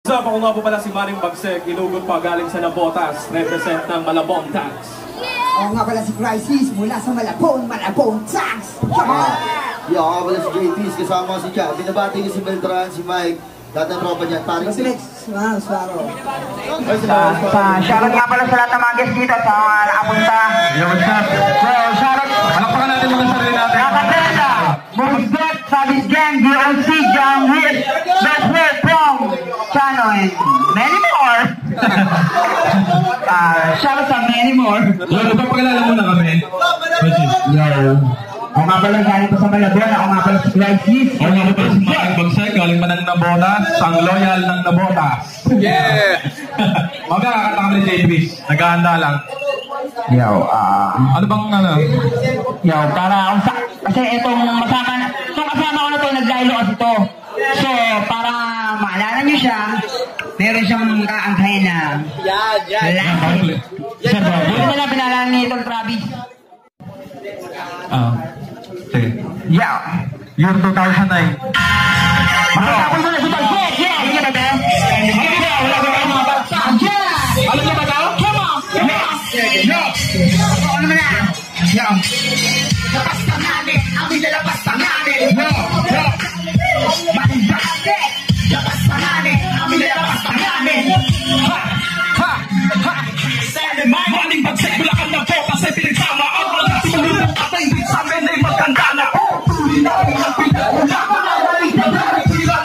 Sa ako nga po pala si Maring Bagseg, inugot pa galing sa Nabotas, represent ng Malabon Tax. Ako nga pala si Crisis mula sa Malabon Tax. Yo, ako pala si JP's, kasama si Chad. Binabati ko si Beltran, si Mike, lahat ng tropa dyan. Paring si Lex, Swaro. Shoutout nga pala sa lahat ng mga guests dito sa mga nakapunta. Yo, what's up? So, shoutout. Palakpakan natin mga sarili natin. Nakatela, Mosdot, Sabis Gang, DOC, John Witt, Best Way, Prong, Chano, and many more. Shoutout sa many more. Yo, magpapakilala muna kami. Yo. Ako nga pala galing pa sa Malabon, ako nga pala si Crisis. Ako nga pala si Maring Bagseg, galing pa ng Nabotas, ang loyal ng Nabotas. Yeah! Magkakakanta kami ni JP's, naghahanda lang. Yo, ano bang ano? Yo, para akong sa... Kasi itong kasama ko na to, naglaylo kasi to. So, para maalala nyo siya, meron siyang kaangkahin na... Yan. Buti na lang pinalala ni itong Travis. Sige. Yeah. Year 2009. Makakapon mo na si Bagset! Yeah! Hindi ba ba? Hindi ba? Wala ba kayo mga bagsa? Yeah! Alam niyo ba daw? Come on! Come on! Yeah! Ano naman na? Yeah! Labas na namin! Amin na labas na namin! Yeah! Yeah! Maring Bagset! Labas na namin! Amin na labas na namin! Ha! Ha! Ha! Maring Bagset! Wala ka na po kasi pinagsama ang mga simulong patay sa amin ay magkanda na po! Tuloy na ang pinagula! Maring Bagset!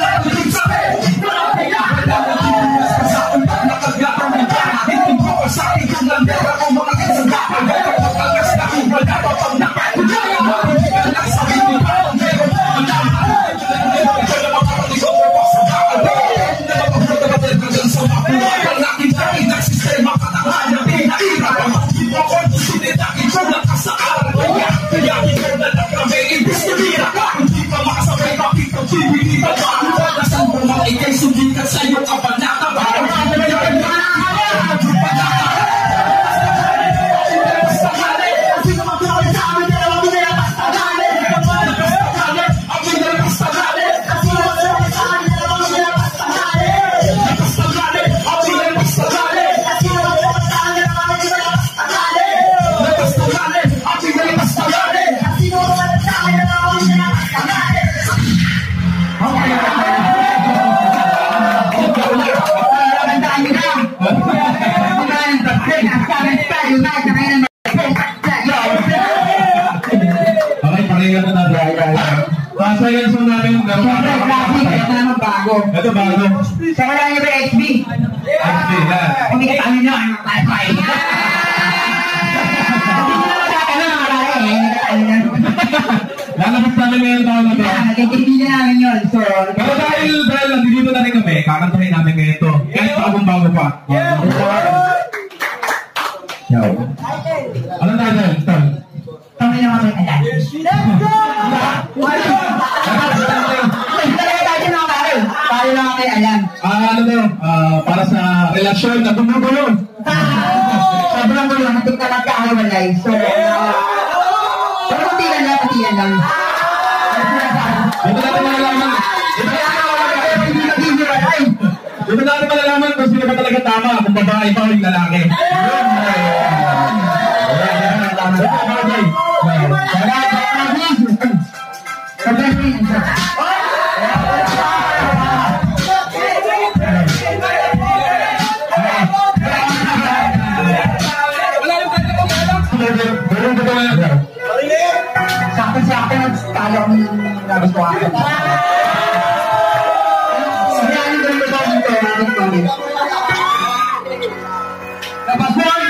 Masaya sa namin. Ito bago. Sa kanya niyo ba XB? XB, yan. Hindi ka tayo nyo, ang tayo-tayo. Lalabas namin ngayon taon na to. Nagkikipili namin yun. Pero dahil nandito na rin kami, kakantahin namin ngayon to. Kahit bagong-bago pa. Yo. Anong tayo na? Tom? Kami naman may alam. Let's go! Tayo lang may alam. Ano to? Para sa relasyon na gumugulo. Sobrang gulo, natin ka magkakahiwalay. So, pero patiyan lang. Dito natin malalaman kung sino ba talaga tama, kung babae pa o yung lalaki. Sakto-sakto talo ang nagustuhan. Sinanin ko yung bago dito, natin comment. Napasyon!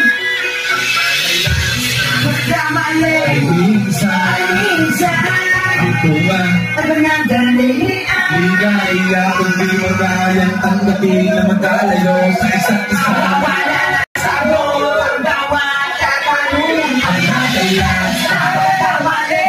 Magkamali! Minsan! Ito ba? Ano nga dali? Ligaya kung di mo kayang tanggapin na magkalayo sa isa't isa. Wala na sabon ang bawat katanungan. Ang nakaya sa kamali.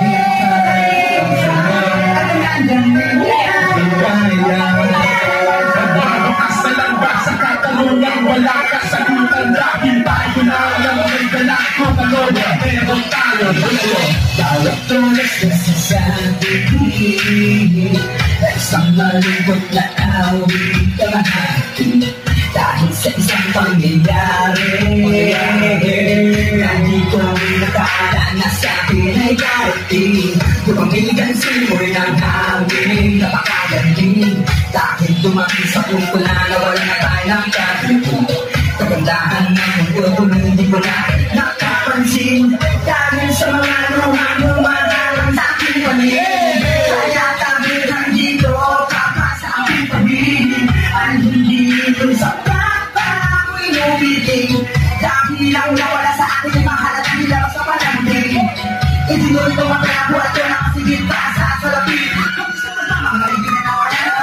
Ano nga dali? Ligaya. Pagbabakas na lang ba sa katanungan? Wala ka sagutan dahil tayo na lang may dalang kung ano na meron tayo. Bawat tulis na sasabi, isang malibot na awit ka mahal. Dahil sa isang pangyayari Hindi ko nakakala na sa akin ay darating Lumamiligan simoy ng hangin Napakagaling Dahil dumaki sa punto na nawala na tayo ng katingin Kagandahan ng mundo kung hindi ko na nakapansin Dahil sa mga lumalang sa aking paningin Kaya tabihan dito sa aking pag-ibig Ang hindi ito sa papa ako'y lumiting Dahil ang nawala sa akin ay mahalagang nilabas sa panambing Itinuloy ko magkakabu at yun ang kasigit pa sa salapin Kung sa mga ibig na nawala na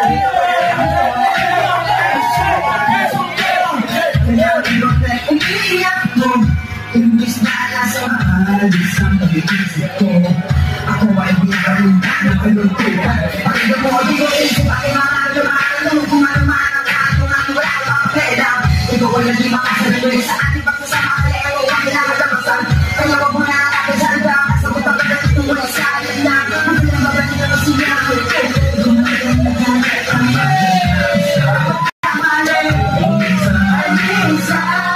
Kaya pinrotect ang iiyak mo Imbis na nasa maalis ang pag-iisip ko Ako ay pinakarinda na kaluntukan Pakinggan mo, di ko isip aking mga lumalang Kung maluman ang atong ang wala ang pera Ikaw ay naging makasarili sa ating pagsasama Kaya kayo ang pinakadabasan Kaya wag mo na natin sa anda Sagot ang pagdating tunay sa atin na Kung bilang mabating na siya Kung natin nagkakit ang Kamali Alisa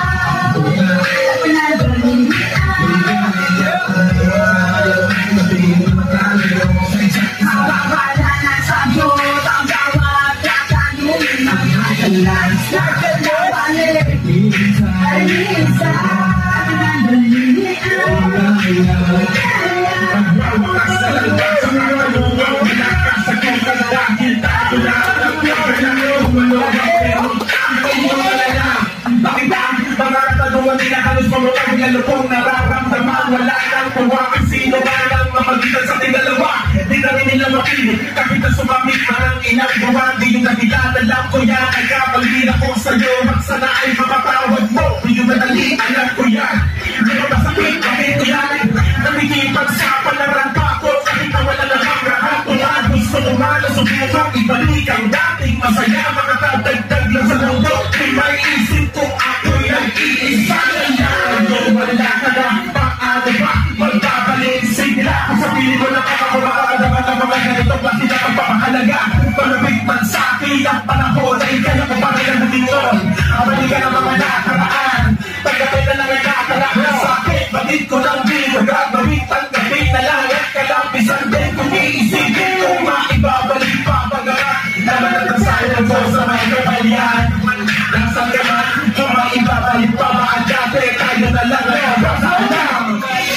Lupong nararamdaman, wala nang tuwa ang sino man ang mamagitan sa ating dalawa. Di na rin nila mapilit, kahit na sumamit parang inang buwan. Di yung nakilala lang ko yan, nagkabalin ako sa'yo. At sana ay mapatawad mo, di yung madali, alam ko yan. Lalo masakit, bakit ko yan? Namikipan sa palarang ko, kahit na wala na ang rahat. Kung gusto mo man, subukan, ibalik ang dating masaya. Makatadagdag lang sa mundo, di may isip ko ako'y nag-iisa na. Wala ka na, paano ba? Magbabalik sila. Kung sabihin mo lang ako makakadaman ng mga ganito klase na pagpapahalaga. Malapit man sa akin ang panahon ay kaya ko pa rin ang natingon. Abalikan ang mga nakaraan. Tanggapin na lang ang nakaraan sa akin. Bakit ko lang din magagawin? Tanggapin na lang at kalampisan din. Kung iisipin ko maibabalik pa pagara. Naman at nasayang ko sa mga kapalyan. Nasaan ka man? Kung maibabalik pa mga dati. Tayo na lang ang kasama.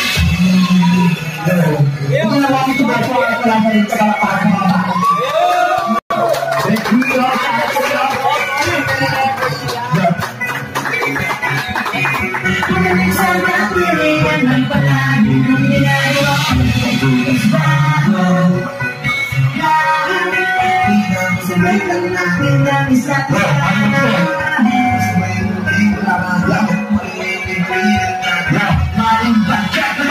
Kung nawakin ko ba ito ay wala pa rin para mga bata. Kung sa napilihan ng palagi ng ginagawa Bukas bago Hinggang sa may lang natin ng isa't maling bagay na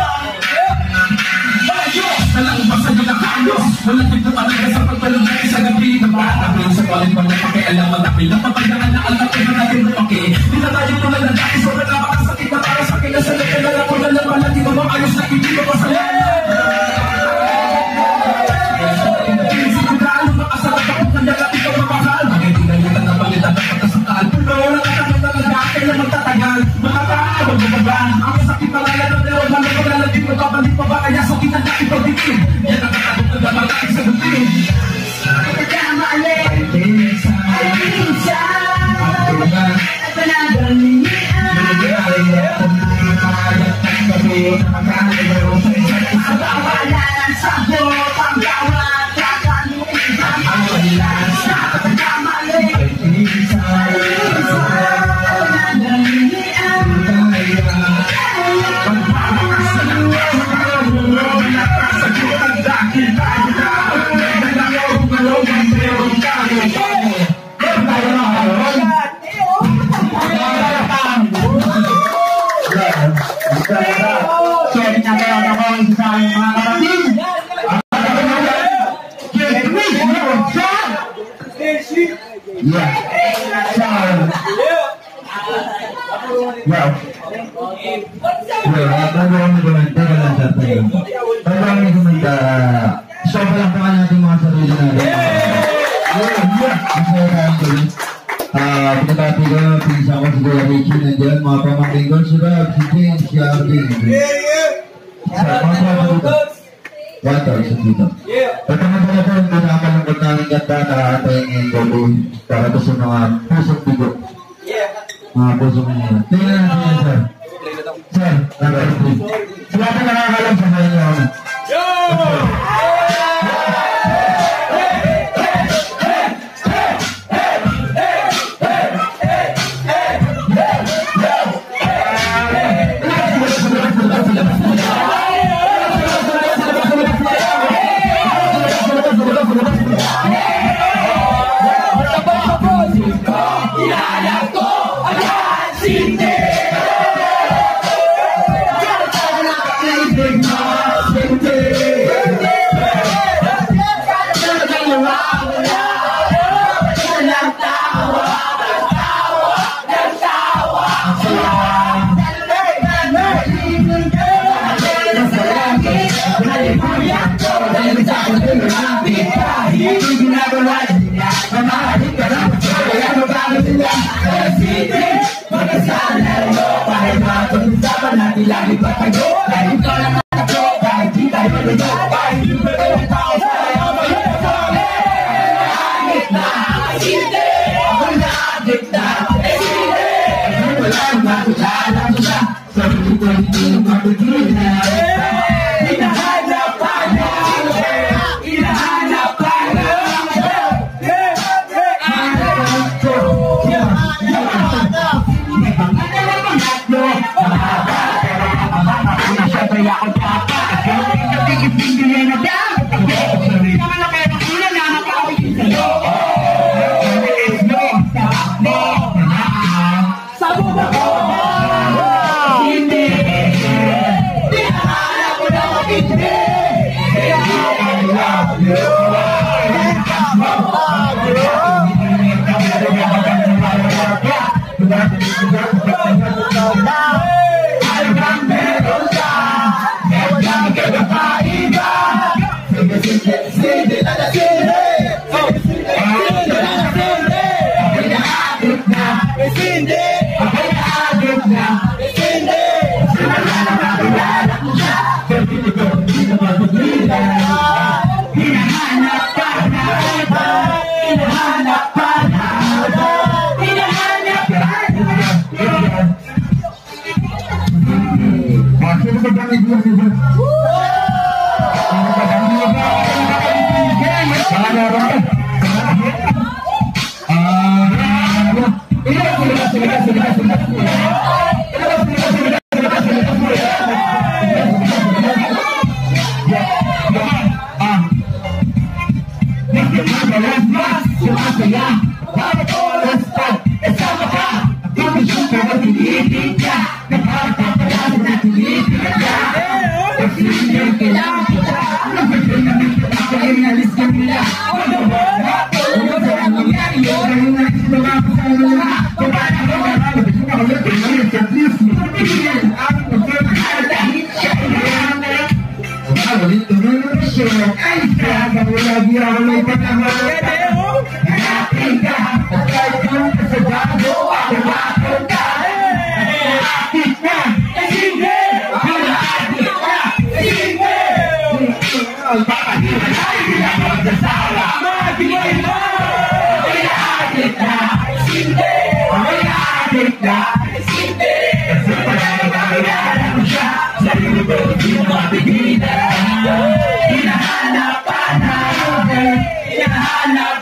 Walang basa nyo na halos Walang tipo talaga sa pagpalungay sa gabi na matakil sa paling pang napakialam matapil na papagangan na alam ko na natin lumaki Di na tayo tulad na dati sobrang napakasakit na para sa akin na sa lakin na lang ko na naman na di ba maayos na hindi ba masaya Sigurado makasarap ako kanya lang ikaw mamahal Bakit tinalitan na palitan na pagkasakal Pero wala ka naman na nagkakay na magtatagal Makakaabag mo ba ba? Ang sakit na lala ng dewa na maglalagin mo babalik pa ba kaya sa kita na ipagdikin Yan ang nakagod na dapat natin sa gutin Pagkamali Alisa At panagalian Ang bawala ng sabot Ang bawat kakaluin Ang walas na pagkamali Alisa At panagalian Sobrang pa natin mga sarili natin. Pinatati ko, pinsa ko si Kuya Richie nandiyan, mga pamangking ko, si Rob, si James, si Arvin. Water, sa dito. Pagkaman na po, pinakalungkot namin ganda na atay ngayon gabi para to sa mga pusong bigo. Mga pusong bigo. Tingnan natin yan, sir. Sir, sila pa nakakalam sa kanya. Hinahanap